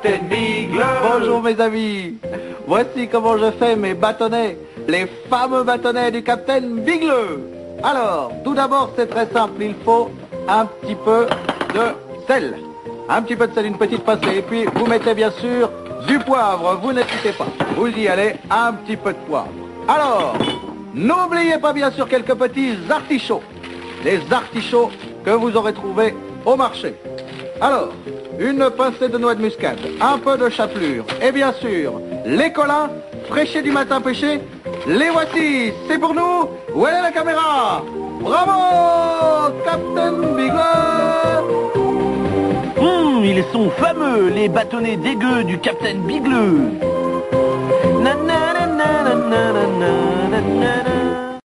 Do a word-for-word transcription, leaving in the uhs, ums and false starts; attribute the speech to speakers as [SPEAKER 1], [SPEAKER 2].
[SPEAKER 1] Captain Bigleux.
[SPEAKER 2] Bonjour mes amis. Voici comment je fais mes bâtonnets, les fameux bâtonnets du Captain Bigleux. Alors, tout d'abord, c'est très simple, il faut un petit peu de sel. Un petit peu de sel, une petite pincée, et puis vous mettez bien sûr du poivre, vous n'hésitez pas. Vous y allez, un petit peu de poivre. Alors, n'oubliez pas bien sûr quelques petits artichauts. Les artichauts que vous aurez trouvés au marché. Alors, une pincée de noix de muscade, un peu de chapelure, et bien sûr, les colins, fraîchés du matin pêché, les voici, c'est pour nous, où est la caméra? Bravo, Captain Bigleux.
[SPEAKER 3] Hum, ils sont fameux, les bâtonnets dégueux du Captain Bigleux. Na, na, na, na, na, na, na, na, na, na.